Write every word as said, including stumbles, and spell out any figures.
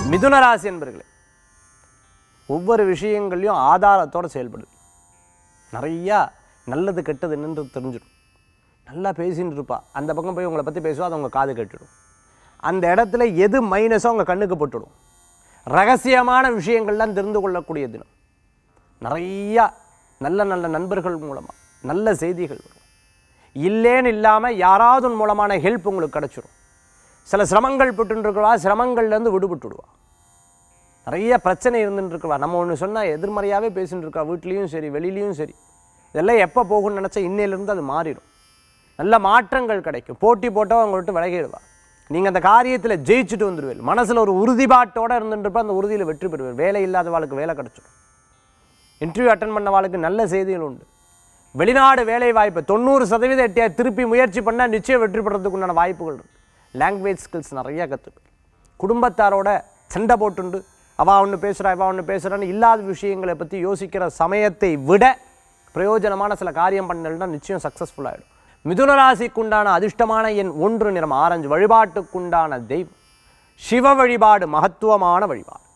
மிதுன ராசி என்பர்களே, ஒவ்வொரு விஷயங்களையும் ஆதாரத்தோடு செயல்படுது. நிறையா நல்லது கெட்டது என்னன்று தெரிஞ்சிடும். நல்லா பேசின்னு இருப்பா, அந்த பக்கம் போய் உங்களை பற்றி பேசுவா, அதை உங்கள் காது கேட்டுடும். அந்த இடத்துல எது மைனஸோ உங்கள் கண்ணுக்கு போட்டுடும். ரகசியமான விஷயங்கள்லாம் தெரிந்து கொள்ளக்கூடிய தினம். நிறையா நல்ல நல்ல நண்பர்கள் மூலமாக நல்ல செய்திகள் வரும். இல்லேன்னு இல்லாமல் யாராவது மூலமான ஹெல்ப் உங்களுக்கு கிடச்சிடும். சில சிரமங்கள் போட்டுருக்குவா, சிரமங்கள்லேருந்து விடுபட்டுடுவா. நிறைய பிரச்சனை இருந்துட்டுருக்குவா, நம்ம ஒன்று சொன்னால் எதிர்மறையாகவே பேசிட்டு இருக்கா, வீட்லேயும் சரி வெளியிலையும் சரி. இதெல்லாம் எப்போ போகும்னு நினச்சா இன்னையிலேருந்து அது மாறிடும். நல்ல மாற்றங்கள் கிடைக்கும். போட்டி போட்டோ அவங்க விட்டு விலகிடுவா. நீங்கள் அந்த காரியத்தில் ஜெயிச்சுட்டு வந்துடுவீர்கள். மனசில் ஒரு உறுதிப்பாட்டோடு இருந்துட்டுருப்பா, அந்த உறுதியில் வெற்றி பெறுவீர்கள். வேலை இல்லாதவாளுக்கு வேலை கிடச்சிடும். இன்டர்வியூ அட்டன் பண்ணவாளுக்கு நல்ல செய்திகள் உண்டு. வெளிநாடு வேலை வாய்ப்பு தொண்ணூறு சதவீதம் எட்டியா திருப்பி முயற்சி பண்ணால் நிச்சயம் வெற்றி பெறதுக்கு உண்டான வாய்ப்புகள் இருக்குது. லாங்குவேஜ் ஸ்கில்ஸ் நிறையா கற்றுக்கு. குடும்பத்தாரோட சண்டை போட்டுண்டு அவள் ஒன்று பேசுகிறா இவள் ஒன்று பேசுகிறான்னு இல்லாத விஷயங்களை பற்றி யோசிக்கிற சமயத்தை விட பிரயோஜனமான சில காரியம் பண்ணலைன்னா நிச்சயம் சக்ஸஸ்ஃபுல்லாகிடும். மிதுன ராசிக்குண்டான அதிர்ஷ்டமான எண் ஒன்று, நிறம் ஆரஞ்சு. வழிபாட்டுக்குண்டான தெய்வம் சிவ வழிபாடு, மகத்துவமான வழிபாடு.